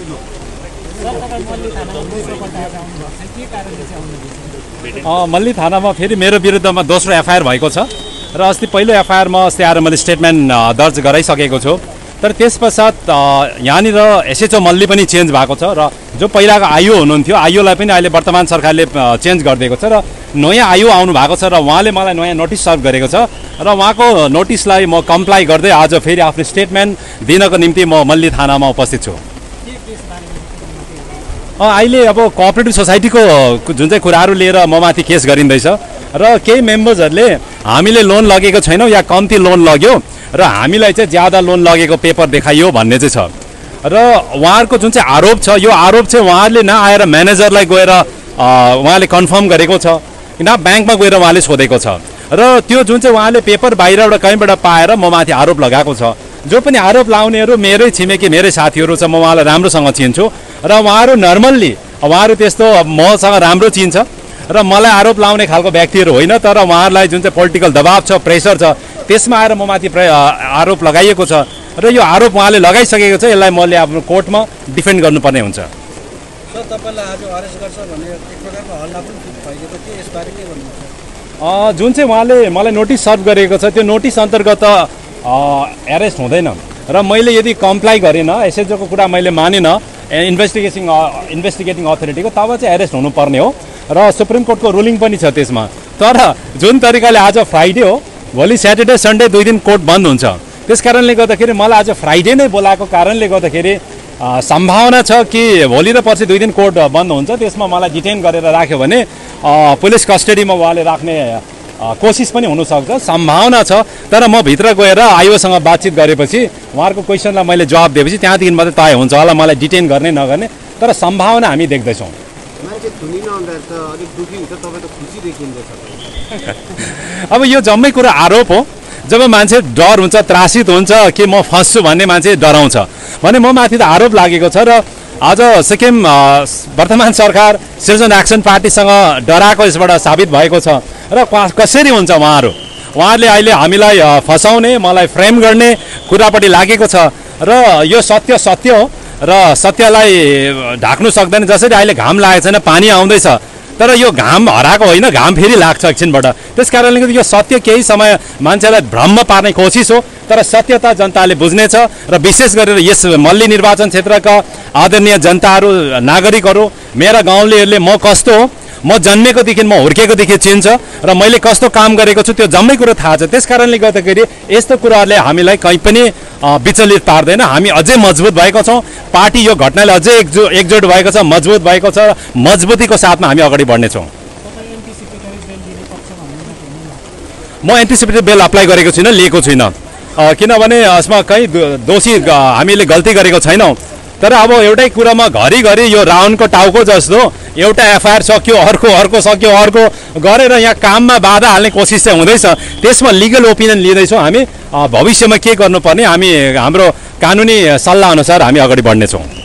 मल्ली थानामा फेरि मेरो विरुद्धमा दोस्रो एफआइआर भएको छ र अस्ति पहिलो एफआइआरमा अस्ति आएर मैले स्टेटमेन्ट दर्ज गराइसकेको छु। तर त्यस पश्चात यहाँनिर एसएचओ मल्ली पनि चेन्ज भएको छ र जो पहिलाको आइओ हुनुहुन्थ्यो आइओलाई पनि अहिले वर्तमान सरकारले चेन्ज गरिदिएको छ र नयाँ आइओ आउनु भएको छ र उहाँले मलाई नयाँ नोटिस सर्भ गरेको छ र उहाँको नोटिसलाई म कम्प्लाई गर्दै आज फेरि आफ्नो स्टेटमेन्ट दिनको निम्ति म मल्ली थानामा उपस्थित छु। अहिले अब कोअपरेटिभ सोसाइटीको जुन चाहिँ कुराहरू लिएर म माथि केस गरिँदैछ र केही मेम्बर्सहरूले हामीले लोन लगेको छैनौँ या कम्ती लोन लग्यो र हामीलाई चाहिँ ज्यादा लोन लगेको पेपर देखाइयो भन्ने चाहिँ छ र उहाँहरूको जुन चाहिँ आरोप छ यो आरोप चाहिँ उहाँहरूले नआएर म्यानेजरलाई गएर उहाँले कन्फर्म गरेको छ न ब्याङ्कमा गएर उहाँले सोधेको छ र त्यो जुन चाहिँ उहाँले पेपर बाहिरबाट कहीँबाट पाएर म माथि आरोप लगाएको छ। जो पनि आरोप लाउनेहरू मेरै छिमेकी मेरै साथीहरू छ, म उहाँलाई राम्रोसँग चिन्छु र उहाँहरू नर्मल्ली उहाँहरू त्यस्तो मसँग राम्रो चिन्छ र मलाई आरोप लाउने खालको व्यक्तिहरू होइन। तर उहाँहरूलाई जुन चाहिँ पोलिटिकल दबाब छ प्रेसर छ त्यसमा आएर म माथि आरोप लगाइएको छ र यो आरोप उहाँले लगाइसकेको छ। यसलाई मैले आफ्नो कोर्टमा डिफेन्ड गर्नुपर्ने हुन्छ। जुन चाहिँ उहाँले मलाई नोटिस सर्भ गरेको छ त्यो नोटिस अन्तर्गत एरेस्ट हुँदैन र मैले यदि कम्प्लाई गरेन एसएचओको कुरा मैले मानेन इन्भेस्टिगेटिङ अथोरिटीको तब चाहिँ एरेस्ट हुनुपर्ने हो र सुप्रिम कोर्टको रुलिङ पनि छ त्यसमा। तर जुन तरिकाले आज फ्राइडे हो भोलि स्याटरडे सन्डे 2 दिन कोर्ट बन्द हुन्छ त्यस कारणले गर्दाखेरि मलाई आज फ्राइडे नै बोलाएको कारणले गर्दाखेरि सम्भावना छ कि भोलि र पर्सि 2 दिन कोर्ट बन्द हुन्छ। त्यसमा मलाई डिटेन गरेर राख्यो भने पुलिस कस्टडीमा उहाँले राख्ने कोसिस पनि हुनसक्छ, सम्भावना छ। तर म भित्र गएर आइओसँग बातचित गरेपछि उहाँहरूको क्वेसनलाई मैले जवाब दिएपछि त्यहाँदेखि मात्रै तय हुन्छ होला मलाई डिटेन गर्ने नगर्ने। तर सम्भावना हामी देख्दैछौँ। अब यो जम्मै कुरा आरोप हो। जब मान्छे डर हुन्छ त्रासित हुन्छ कि म फस्छु भन्ने मान्छे डराउँछ भने म माथि त आरोप लागेको छ र आज सिक्किम वर्तमान सरकार सिटिजन एक्सन पार्टीसँग डराएको यसबाट साबित भएको छ र कसरी हुन्छ उहाँहरूले अहिले हामीलाई फसाउने मलाई फ्रेम गर्ने कुरापट्टि लागेको छ र यो सत्य हो र सत्यलाई ढाक्नु सक्दैन। जसरी अहिले घाम लागेको छैन पानी आउँदैछ तर यो घाम हराएको होइन, घाम फेरि लाग्छ एकछिनबाट। त्यस कारणले गर्दा यो सत्य केही समय मान्छेलाई भ्रममा पार्ने कोसिस हो तर सत्यता जनताले बुझ्नेछ र विशेष गरेर यस मल्ली निर्वाचन क्षेत्रका आदरणीय जनताहरू नागरिकहरू मेरा गाउँलेहरूले म कस्तो हो म जन्मेकोदेखि म हुर्केकोदेखि चिन्छ र मैले कस्तो काम गरेको छु त्यो जम्मै कुरो थाहा छ। त्यस कारणले गर्दाखेरि यस्तो कुराहरूले हामीलाई कहीँ पनि विचलित पार्दैन। हामी अझै मजबुत भएको छौँ। पार्टी यो घटनाले अझै एकजुट भएको छ, मजबुत भएको छ। मजबुतीको साथमा हामी अगाडि बढ्नेछौँ। म एन्टिसिपेटरी बेल अप्लाई गरेको छुइनँ, लिएको छुइनँ किनभने यसमा कहीँ दोषी हामीले गल्ती गरेको छैनौँ। तर अब एउटै कुरामा घरिघरि यो राउन्डको टाउको जस्तो एउटा एफआइआर सक्यो अर्को सक्यो अर्को गरेर यहाँ काममा बाधा हाल्ने कोसिस चाहिँ हुँदैछ। त्यसमा लिगल ओपिनियन लिँदैछौँ हामी। भविष्यमा के गर्नुपर्ने हामी हाम्रो कानुनी सल्लाह अनुसार हामी अगाडि बढ्नेछौँ।